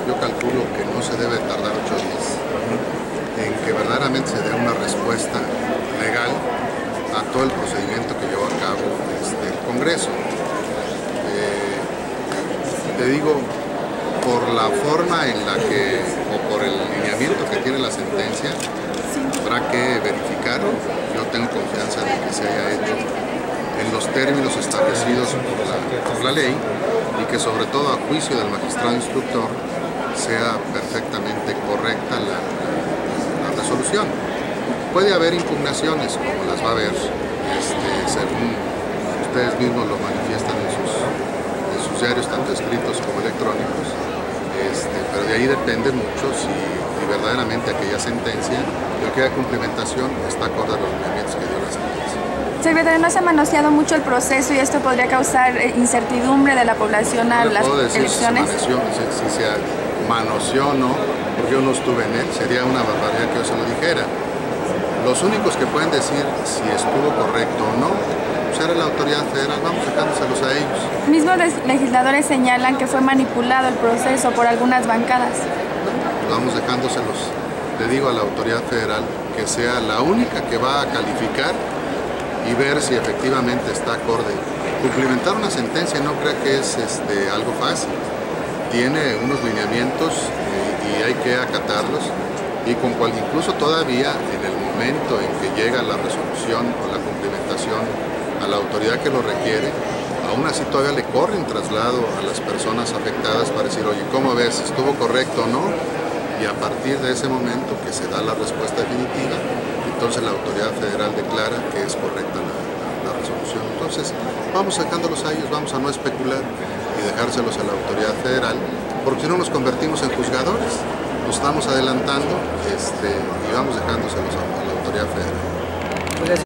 yo calculo que no se debe tardar 8 días en que verdaderamente se dé una respuesta legal a todo el procedimiento que llevó a cabo el Congreso. Te digo, por la forma en la que, o por el lineamiento que tiene la sentencia, habrá que verificar. Yo tengo confianza de que se haya hecho en los términos establecidos por la ley y que sobre todo a juicio del magistrado instructor sea perfectamente correcta la resolución. Puede haber impugnaciones, como las va a haber, según ustedes mismos lo manifiestan en sus diarios, tanto escritos como electrónicos, pero de ahí depende mucho si verdaderamente aquella sentencia y aquella cumplimentación está acorde a los lineamientos que dio la sentencia. Secretario, ¿no se ha manoseado mucho el proceso y esto podría causar incertidumbre de la población a las elecciones? Si se manoseó o no, porque yo no estuve en él, sería una barbaridad que yo se lo dijera. Los únicos que pueden decir si estuvo correcto o no, pues era la autoridad federal, vamos dejándoselos a ellos. Mismos legisladores señalan que fue manipulado el proceso por algunas bancadas. Vamos dejándoselos, le digo a la autoridad federal, que sea la única que va a calificar y ver si efectivamente está acorde. Cumplimentar una sentencia no creo que es algo fácil. Tiene unos lineamientos y hay que acatarlos, y incluso todavía en el momento en que llega la resolución o la cumplimentación a la autoridad que lo requiere, aún así todavía le corren traslado a las personas afectadas para decir, oye, ¿cómo ves? ¿Estuvo correcto o no? Y a partir de ese momento que se da la respuesta definitiva, entonces la autoridad federal declara que es correcta la resolución. Entonces vamos sacándolos a ellos, vamos a no especular y dejárselos a la autoridad federal, porque si no nos convertimos en juzgadores, nos estamos adelantando y vamos dejándoselos a